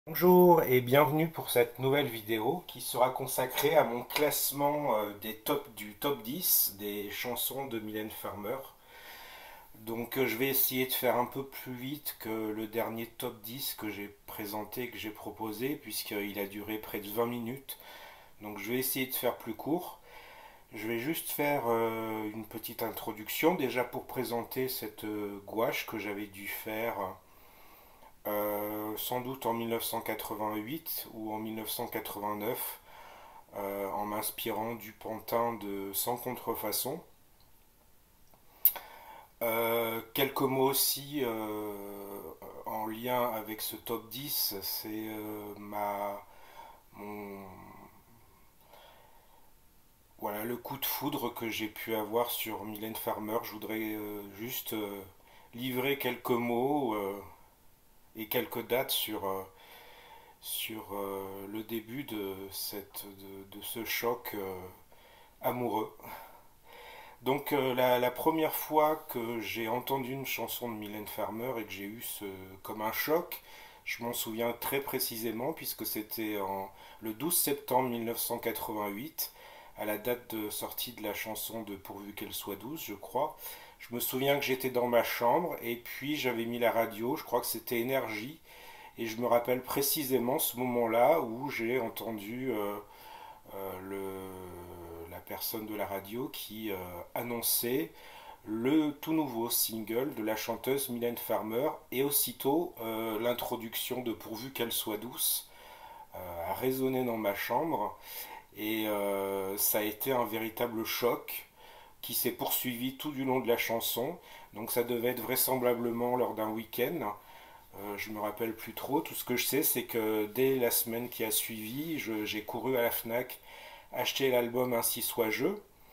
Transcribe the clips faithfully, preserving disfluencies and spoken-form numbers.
Bonjour et bienvenue pour cette nouvelle vidéo qui sera consacrée à mon classement euh, des top, du top dix des chansons de Mylène Farmer. Donc euh, je vais essayer de faire un peu plus vite que le dernier top dix que j'ai présenté, que j'ai proposé, puisqu'il a duré près de vingt minutes. Donc je vais essayer de faire plus court. Je vais juste faire euh, une petite introduction déjà pour présenter cette euh, gouache que j'avais dû faire euh, sans doute en mille neuf cent quatre-vingt-huit ou en mille neuf cent quatre-vingt-neuf, euh, en m'inspirant du pantin de Sans contrefaçon. Euh, quelques mots aussi euh, en lien avec ce top dix, c'est euh, ma mon voilà le coup de foudre que j'ai pu avoir sur Mylène Farmer. Je voudrais euh, juste euh, livrer quelques mots euh, et quelques dates sur euh, sur euh, le début de, cette, de, de ce choc euh, amoureux. Donc euh, la, la première fois que j'ai entendu une chanson de Mylène Farmer et que j'ai eu ce, comme un choc, je m'en souviens très précisément puisque c'était en, le douze septembre mille neuf cent quatre-vingt-huit, à la date de sortie de la chanson de Pourvu qu'elle soit douce, je crois. Je me souviens que j'étais dans ma chambre et puis j'avais mis la radio, je crois que c'était Énergie, et je me rappelle précisément ce moment-là où j'ai entendu euh, euh, le, la personne de la radio qui euh, annonçait le tout nouveau single de la chanteuse Mylène Farmer et aussitôt euh, l'introduction de Pourvu qu'elle soit douce euh, a résonné dans ma chambre et euh, ça a été un véritable choc qui s'est poursuivi tout du long de la chanson. Donc ça devait être vraisemblablement lors d'un week-end. Euh, je me rappelle plus trop. Tout ce que je sais, c'est que dès la semaine qui a suivi, je- j'ai couru à la Fnac acheter l'album Ainsi soit-je,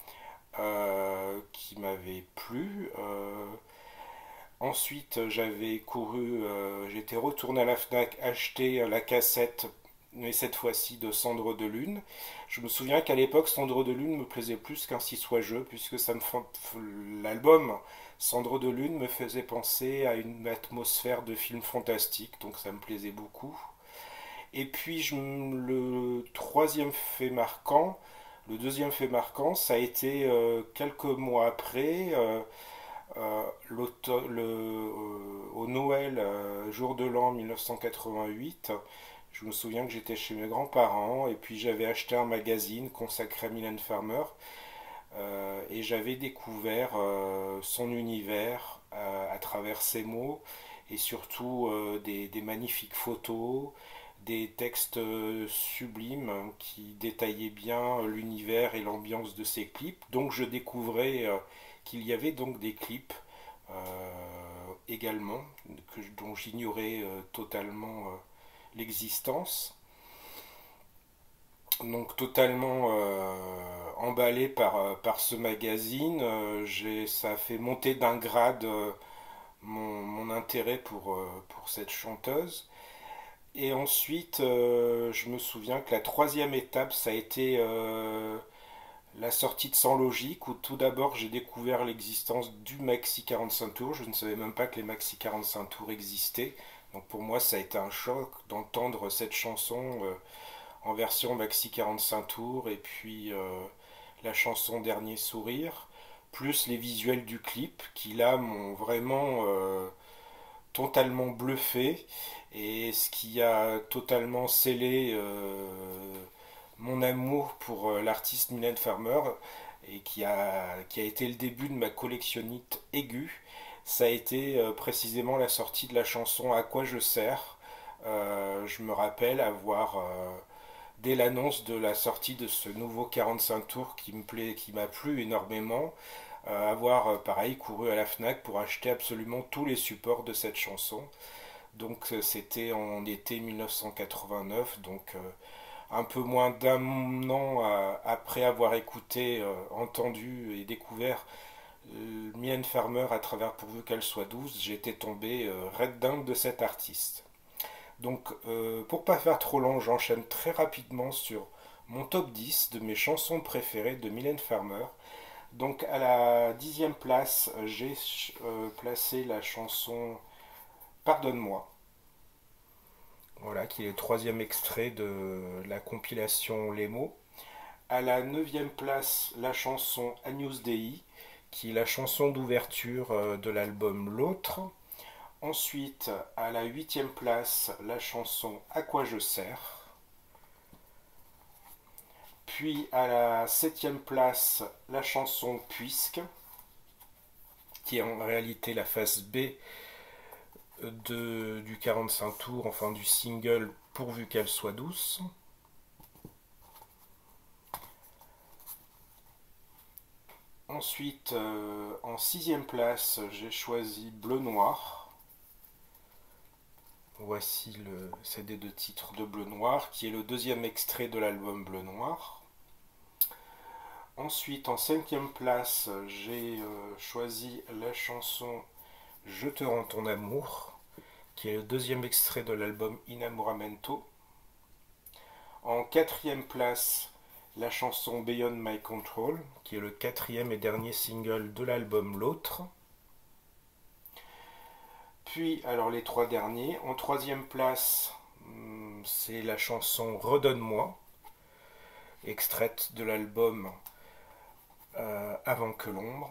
euh, qui m'avait plu. Euh, ensuite, j'avais couru, euh, j'étais retourné à la Fnac acheter la cassette, mais cette fois-ci de Cendre de Lune. Je me souviens qu'à l'époque, Cendre de Lune me plaisait plus qu'Ainsi soit-je, puisque ça me l'album Cendre de Lune me faisait penser à une atmosphère de film fantastique, donc ça me plaisait beaucoup. Et puis je, le troisième fait marquant, le deuxième fait marquant, ça a été euh, quelques mois après, euh, euh, le, euh, au Noël, euh, jour de l'an mille neuf cent quatre-vingt-huit. Je me souviens que j'étais chez mes grands-parents et puis j'avais acheté un magazine consacré à Mylène Farmer euh, et j'avais découvert euh, son univers euh, à travers ses mots et surtout euh, des, des magnifiques photos, des textes sublimes qui détaillaient bien l'univers et l'ambiance de ces clips. Donc je découvrais euh, qu'il y avait donc des clips euh, également, que, dont j'ignorais euh, totalement euh, l'existence. Donc totalement euh, emballé par, euh, par ce magazine, euh, j'ai, ça a fait monter d'un grade euh, mon, mon intérêt pour, euh, pour cette chanteuse. Et ensuite, euh, je me souviens que la troisième étape, ça a été euh, la sortie de Sans Logique, où tout d'abord j'ai découvert l'existence du maxi quarante-cinq tours. Je ne savais même pas que les maxi quarante-cinq tours existaient. Donc pour moi, ça a été un choc d'entendre cette chanson euh, en version maxi quarante-cinq tours, et puis euh, la chanson Dernier Sourire, plus les visuels du clip, qui là m'ont vraiment euh, totalement bluffé et ce qui a totalement scellé euh, mon amour pour euh, l'artiste Mylène Farmer et qui a, qui a été le début de ma collectionnite aiguë, ça a été euh, précisément la sortie de la chanson À quoi je sers. Euh, je me rappelle avoir, euh, dès l'annonce de la sortie de ce nouveau quarante-cinq tours qui me plaît, qui m'a plu énormément, euh, avoir euh, pareil couru à la Fnac pour acheter absolument tous les supports de cette chanson. Donc euh, c'était en été mille neuf cent quatre-vingt-neuf, donc euh, un peu moins d'un an euh, après avoir écouté, euh, entendu et découvert euh, Mylène Farmer à travers Pourvu qu'elle soit douce, j'étais tombé euh, red dingue de cet artiste. Donc euh, pour pas faire trop long, j'enchaîne très rapidement sur mon top dix de mes chansons préférées de Mylène Farmer. Donc à la dixième place, j'ai euh, placé la chanson Pardonne-moi. Voilà, qui est le troisième extrait de la compilation Les mots. À la neuvième place, la chanson Agnus Dei, qui est la chanson d'ouverture euh, de l'album L'autre. Ensuite, à la huitième place, la chanson À quoi je sers. Puis à la septième place, la chanson Puisque, qui est en réalité la face B de, du quarante-cinq tours, enfin du single Pourvu qu'elle soit douce. Ensuite, euh, en sixième place, j'ai choisi Bleu Noir. Voici le C D de titre de Bleu Noir, qui est le deuxième extrait de l'album Bleu Noir. Ensuite, en cinquième place, j'ai euh, choisi la chanson Je te rends ton amour, qui est le deuxième extrait de l'album Inamoramento. En quatrième place, la chanson Beyond My Control, qui est le quatrième et dernier single de l'album L'autre. Puis, alors les trois derniers. En troisième place, c'est la chanson Redonne-moi, extraite de l'album euh, Avant que l'ombre.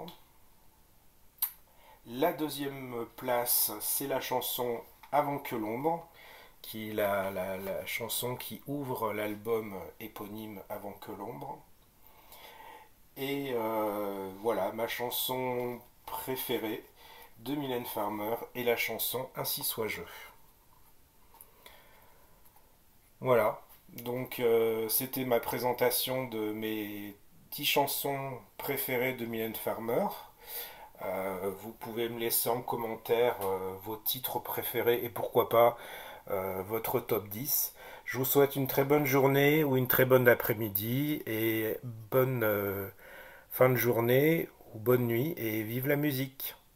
La deuxième place, c'est la chanson Avant que l'ombre, qui est la, la, la chanson qui ouvre l'album éponyme Avant que l'ombre. Et euh, voilà, ma chanson préférée de Mylène Farmer est la chanson Ainsi soit-je. Voilà, donc euh, c'était ma présentation de mes dix chansons préférées de Mylène Farmer. Euh, vous pouvez me laisser en commentaire euh, vos titres préférés et pourquoi pas euh, votre top dix. Je vous souhaite une très bonne journée ou une très bonne après-midi et bonne euh, fin de journée ou bonne nuit et vive la musique.